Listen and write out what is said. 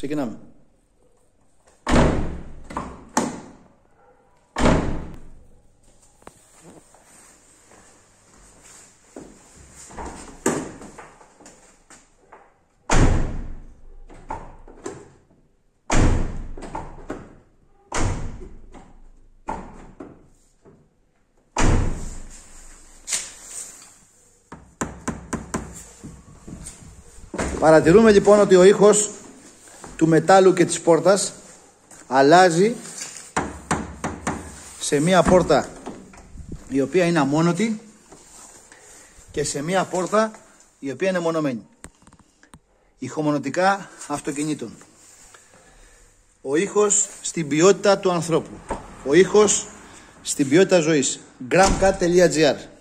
Ξεκινάμε. Παρατηρούμε λοιπόν ότι ο ήχος του μετάλλου και της πόρτας αλλάζει σε μία πόρτα η οποία είναι αμόνωτη και σε μία πόρτα η οποία είναι μονωμένη. Ηχομονωτικά αυτοκινήτων. Ο ήχος στην ποιότητα του ανθρώπου. Ο ήχος στην ποιότητα ζωής. Gramcat.gr